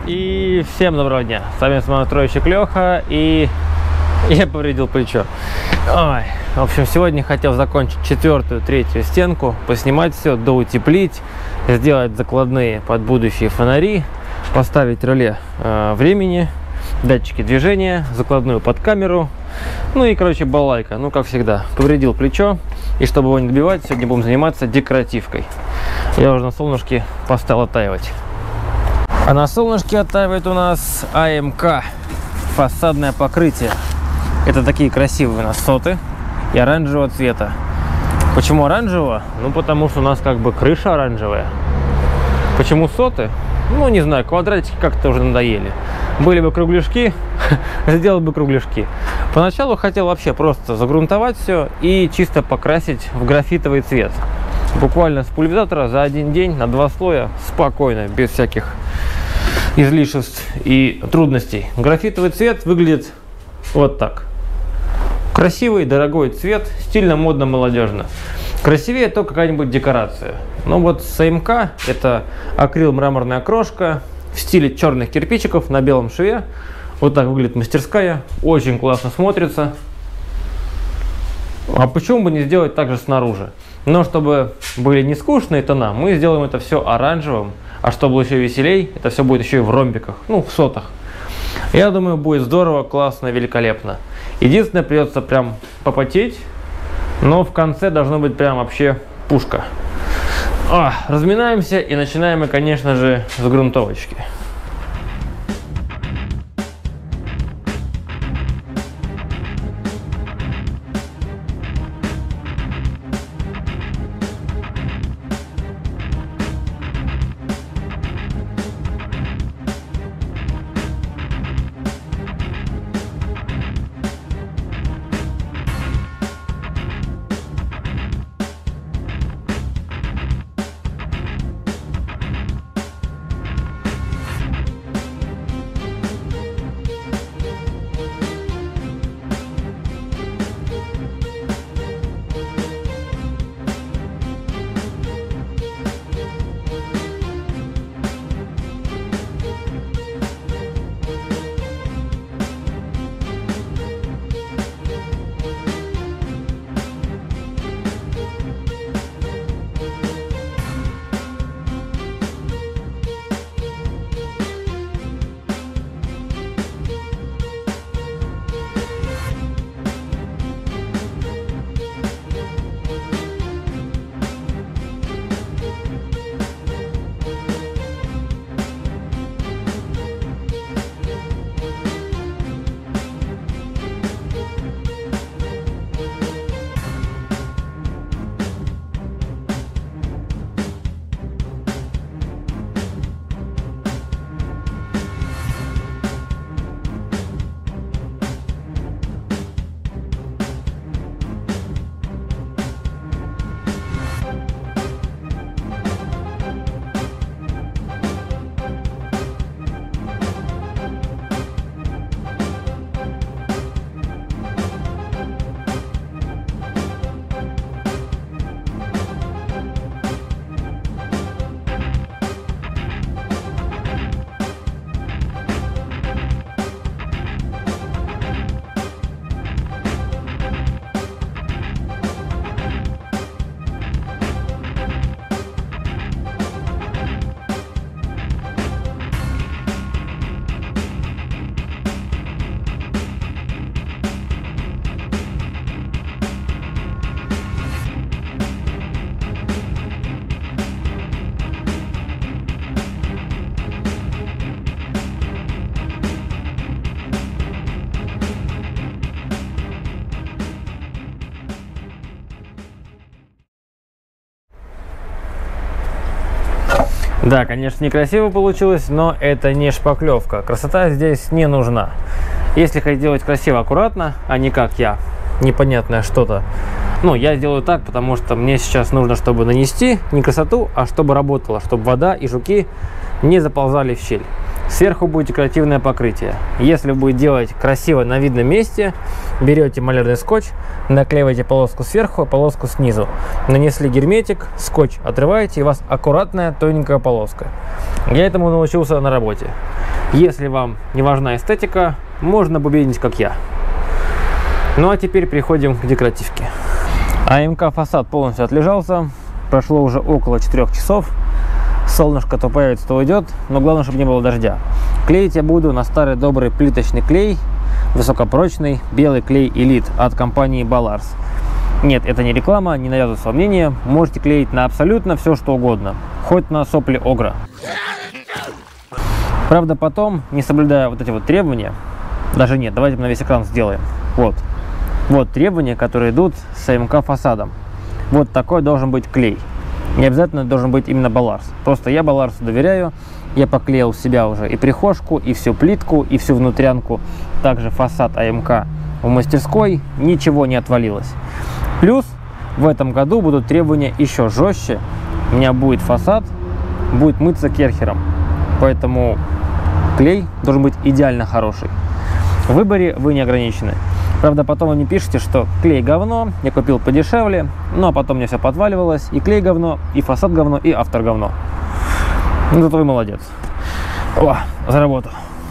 И всем доброго дня. С вами самонастроечник Леха, и я повредил плечо. Ой. В общем, сегодня хотел закончить четвертую, третью стенку, поснимать все, доутеплить, сделать закладные под будущие фонари, поставить реле времени, датчики движения, закладную под камеру. Ну и, короче, балалайка. Ну, как всегда, повредил плечо. И чтобы его не добивать, сегодня будем заниматься декоративкой. Я уже на солнышке поставил оттаивать. А на солнышке оттаивает у нас АМК фасадное покрытие. Это такие красивые у нас соты и оранжевого цвета. Почему оранжевого? Ну, потому что у нас как бы крыша оранжевая. Почему соты? Ну, не знаю, квадратики как-то уже надоели. Были бы кругляшки, сделал бы кругляшки. Поначалу хотел вообще просто загрунтовать все и чисто покрасить в графитовый цвет. Буквально с пульверизатора за один день на 2 слоя спокойно, без всяких излишеств и трудностей. Графитовый цвет выглядит вот так. Красивый, дорогой цвет, стильно, модно, молодежно. Красивее только какая-нибудь декорация. Но вот с АМК это акрил, мраморная крошка в стиле черных кирпичиков на белом шве. Вот так выглядит мастерская. Очень классно смотрится. А почему бы не сделать так же снаружи? Но чтобы были не скучные тона, мы сделаем это все оранжевым. А чтобы было еще веселей, это все будет еще и в ромбиках, ну, в сотах. Я думаю, будет здорово, классно, великолепно. Единственное, придется прям попотеть, но в конце должно быть прям вообще пушка. Разминаемся и начинаем мы, конечно же, с грунтовочки. Да, конечно, некрасиво получилось, но это не шпаклевка. Красота здесь не нужна. Если хотите делать красиво, аккуратно, а не как я, непонятное что-то. Ну, я сделаю так, потому что мне сейчас нужно, чтобы нанести не красоту, а чтобы работало, чтобы вода и жуки не заползали в щель. Сверху будет декоративное покрытие. Если будет делать красиво на видном месте, берете малярный скотч, наклеиваете полоску сверху, полоску снизу. Нанесли герметик, скотч отрываете, и у вас аккуратная тоненькая полоска. Я этому научился на работе. Если вам не важна эстетика, можно бубенить, как я. Ну а теперь переходим к декоративке. АМК фасад полностью отлежался. Прошло уже около 4 часов. Солнышко то появится, то уйдет, но главное, чтобы не было дождя. Клеить я буду на старый добрый плиточный клей, высокопрочный белый клей Elite от компании Balars. Нет, это не реклама, не навязываю свое мнение. Можете клеить на абсолютно все, что угодно. Хоть на сопли огра. Правда, потом, не соблюдая вот эти вот требования, даже нет, давайте на весь экран сделаем. Вот требования, которые идут с АМК фасадом. Вот такой должен быть клей. Не обязательно должен быть именно Balars. Просто я Баларсу доверяю. Я поклеил в себя уже и прихожку, и всю плитку, и всю внутрянку. Также фасад АМК в мастерской. Ничего не отвалилось. Плюс в этом году будут требования еще жестче. У меня будет фасад, будет мыться керхером. Поэтому клей должен быть идеально хороший. В выборе вы не ограничены. Правда, потом вы мне пишете, что клей говно, я купил подешевле, ну а потом мне все подваливалось, и клей говно, и фасад говно, и автор говно. Ну, зато вы молодец. О, за работу.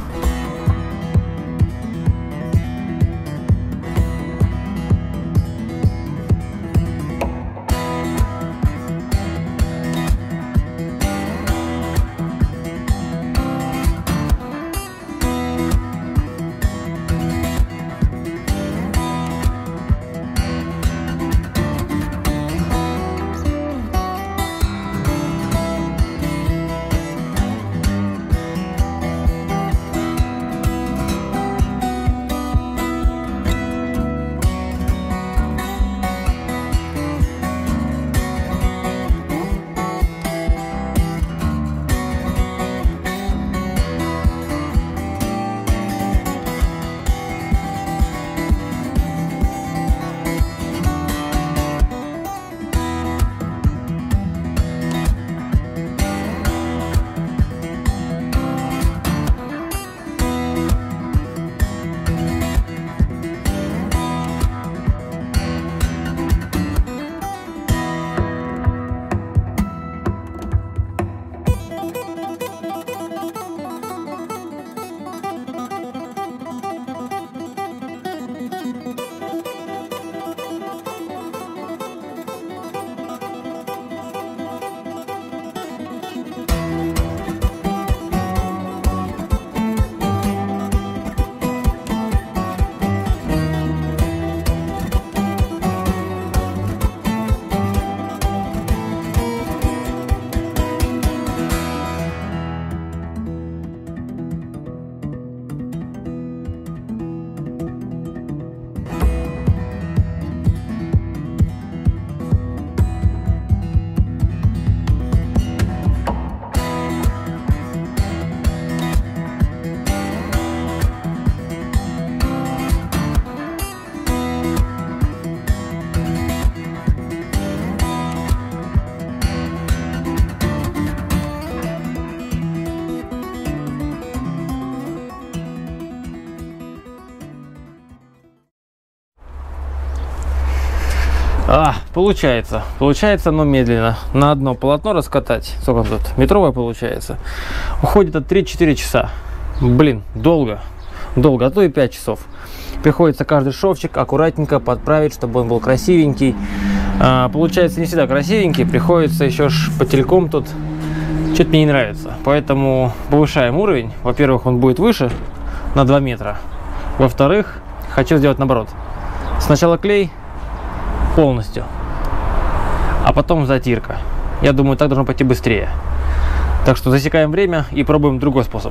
Получается, но медленно. На одно полотно раскатать, сколько тут, метровое получается, уходит от 3-4 часа. Блин, долго, а то и 5 часов. Приходится каждый шовчик аккуратненько подправить, чтобы он был красивенький. Получается не всегда красивенький, приходится еще потельком тут. Что-то мне не нравится, поэтому повышаем уровень. Во-первых, он будет выше на 2 метра. Во-вторых, хочу сделать наоборот. Сначала клей полностью, а потом затирка. Я думаю, так должно пойти быстрее. Так что засекаем время и пробуем другой способ.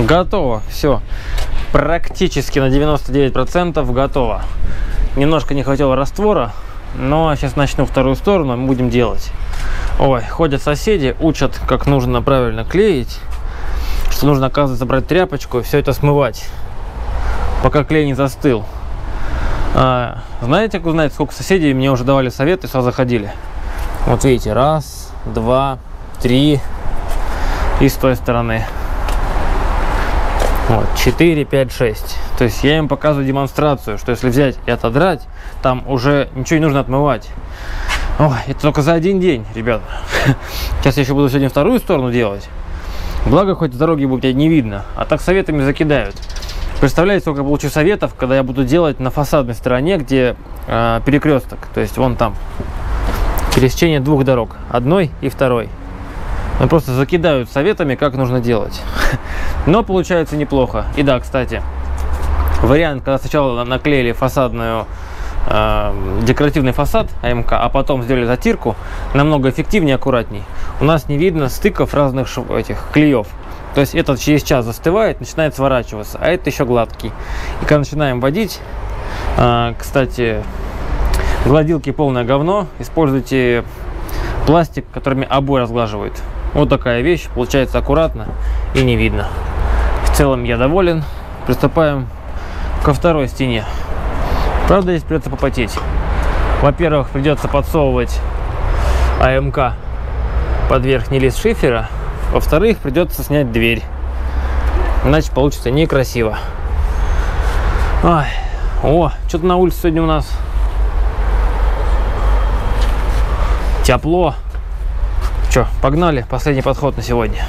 Готово, все. Практически на 99% готово. Немножко не хватило раствора, но сейчас начну вторую сторону, мы будем делать. Ой, ходят соседи, учат, как нужно правильно клеить, что нужно, оказывается, брать тряпочку и все это смывать, пока клей не застыл. Знаете, как узнать, сколько соседей мне уже давали советы, сразу заходили. Вот видите, 1, 2, 3 и с той стороны. Вот, 4, 5, 6. То есть я им показываю демонстрацию, что если взять и отодрать, там уже ничего не нужно отмывать. Ой, это только за один день, ребята. Сейчас я еще буду сегодня вторую сторону делать. Благо, хоть с дороги будет не видно, а так советами закидают. Представляете, сколько я получу советов, когда я буду делать на фасадной стороне, где перекресток. То есть вон там пересечение двух дорог, одной и второй. Ну, просто закидают советами, как нужно делать. Но получается неплохо. И да, кстати, вариант, когда сначала наклеили фасадную, декоративный фасад АМК, а потом сделали затирку, намного эффективнее, аккуратней. У нас не видно стыков разных этих клеев. То есть этот через час застывает, начинает сворачиваться, а это еще гладкий. И когда начинаем водить, кстати, гладилки полное говно, используйте пластик, которыми обои разглаживают. Вот такая вещь, получается аккуратно и не видно. В целом я доволен. Приступаем ко второй стене. Правда, здесь придется попотеть. Во-первых, придется подсовывать АМК под верхний лист шифера. Во-вторых, придется снять дверь. Иначе получится некрасиво. Ой. О, что-то на улице сегодня у нас тепло. Че, погнали, последний подход на сегодня.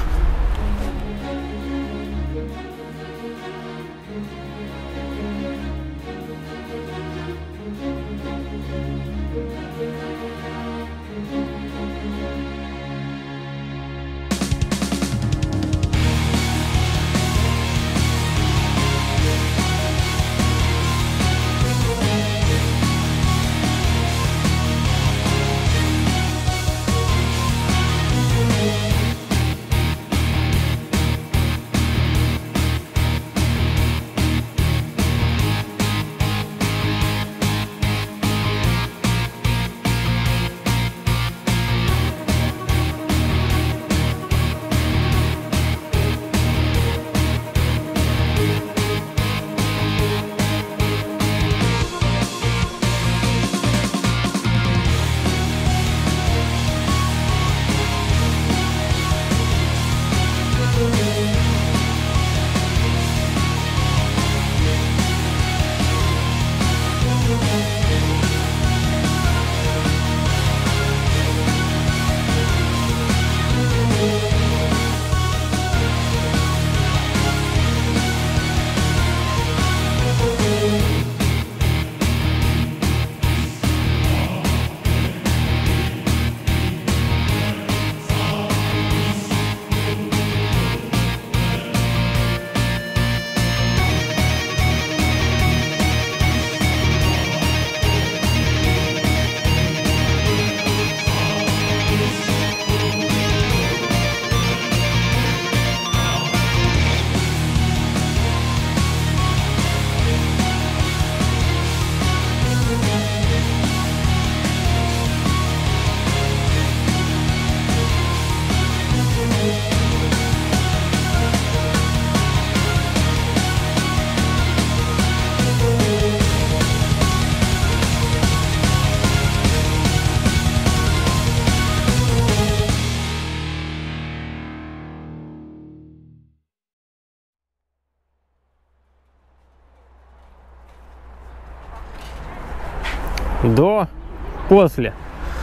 До, после.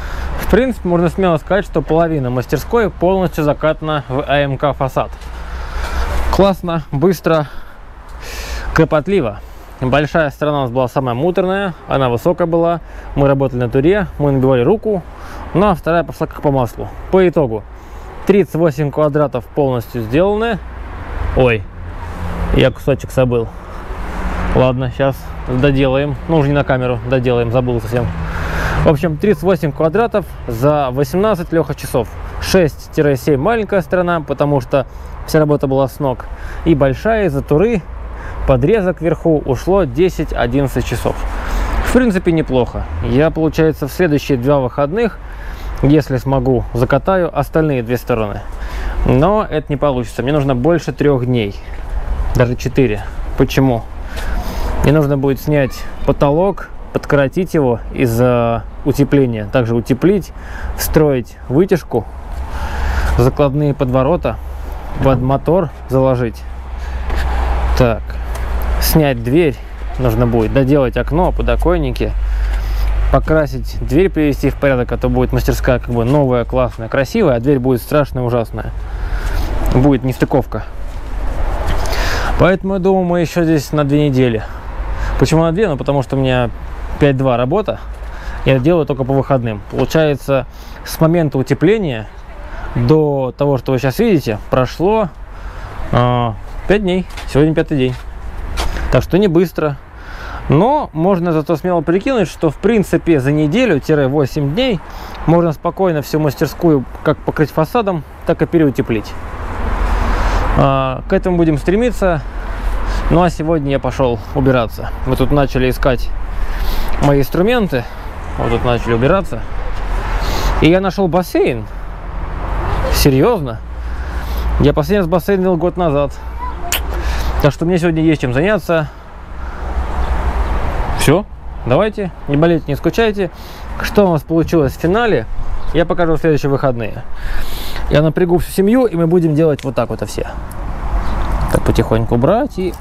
В принципе, можно смело сказать, что половина мастерской полностью закатана в АМК фасад. Классно, быстро, кропотливо. Большая сторона у нас была самая муторная, она высокая была. Мы работали на туре, мы набивали руку, ну а вторая пошла как по маслу. По итогу 38 квадратов полностью сделаны. Ой, я кусочек забыл. Ладно, сейчас доделаем. Ну, уже не на камеру, доделаем, забыл совсем. В общем, 38 квадратов за 18 Леха часов. 6-7 маленькая сторона, потому что вся работа была с ног. И большая из-за туры, подрезок вверху, ушло 10-11 часов. В принципе, неплохо. Я, получается, в следующие 2 выходных, если смогу, закатаю остальные 2 стороны. Но это не получится. Мне нужно больше 3 дней. Даже 4. Почему? Мне нужно будет снять потолок, подкоротить его из-за утепления. Также утеплить, встроить вытяжку, закладные подворота, под мотор заложить. Так, снять дверь нужно будет, доделать окно, подоконники, покрасить дверь, привести в порядок, а то будет мастерская как бы новая, классная, красивая, а дверь будет страшная, ужасная. Будет нестыковка. Поэтому я думаю, мы еще здесь на 2 недели. Почему на 2? Ну, потому что у меня 5-2 работа. Я делаю только по выходным. Получается, с момента утепления до того, что вы сейчас видите, прошло 5 дней. Сегодня 5-й день. Так что не быстро. Но можно зато смело прикинуть, что в принципе за неделю-8 дней можно спокойно всю мастерскую как покрыть фасадом, так и переутеплить. К этому будем стремиться. Ну а сегодня я пошел убираться. Мы тут начали искать мои инструменты. Вот тут начали убираться. И я нашел бассейн. Серьезно? Я последний раз бассейн вел год назад. Так что мне сегодня есть чем заняться. Все, давайте, не болейте, не скучайте. Что у нас получилось в финале, я покажу в следующие выходные. Я напрягу всю семью, и мы будем делать вот так вот все. Так, потихоньку брать и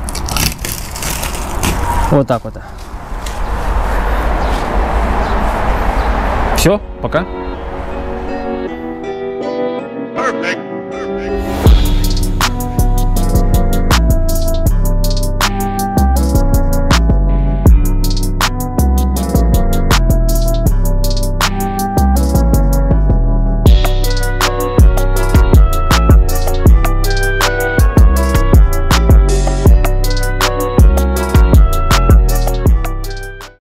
вот так вот. Все, пока.